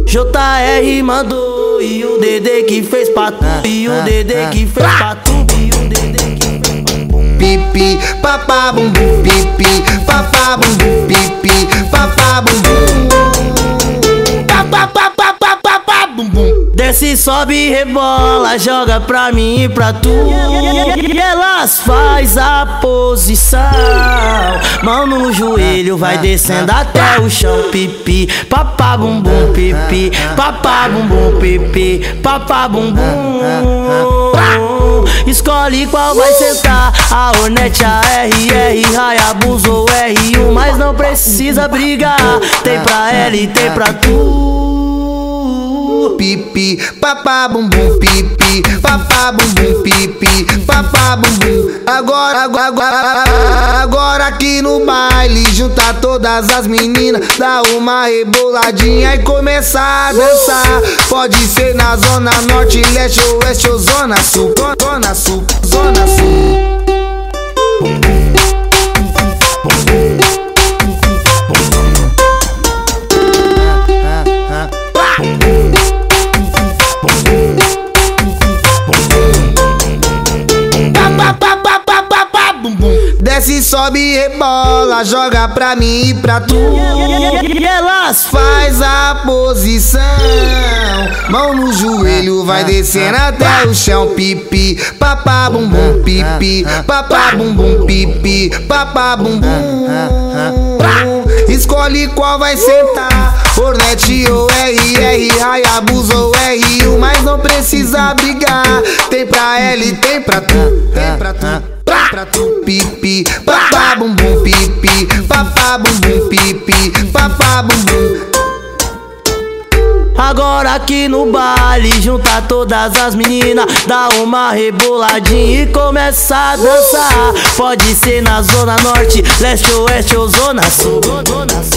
JR mandou e o Dedê que fez pra tu, e o Dedê que fez pra tu, e o Dedê que fez pra tu. Pipi, papá bumbum, pipi, papá bumbum, pipi, papá bumbum, papá bumbum. Desce, sobe, rebola, joga pra mim e pra tu. E elas faz a posição, mão no joelho, vai descendo até o chão. Pipi, papá bumbum, pipi, papá bumbum, pipi, papá bumbum. Escolhe qual vai sentar, a Hornet, a RR, Hayabusa ou R1, mas não precisa brigar, tem pra ela e tem pra tu. Pipi, papá bumbum, pipi, papá bumbum, pipi, papá bumbum. Agora aqui no baile, junta todas as meninas, dá uma reboladinha e começar a dançar. Pode ser na zona norte, leste, oeste ou zona sul, zona sul, zona sul. Desce, sobe e rebola, joga pra mim e pra tu. E elas faz a posição, mão no joelho, vai descendo até o chão. Pipi, papá bumbum, pipi, papá bumbum, pipi, papá bumbum. Escolhe qual vai sentar, Hornet ou RR, Hayabusa ou R1, mas não precisa brigar, tem pra ela e tem pra tu, tem pra tu. Pipi, papá bumbum, pipi, papá bumbum, pipi, papá bumbum. Agora aqui no baile, junta todas as meninas, dá uma reboladinha e começa a dançar. Pode ser na zona norte, leste, oeste ou zona sul.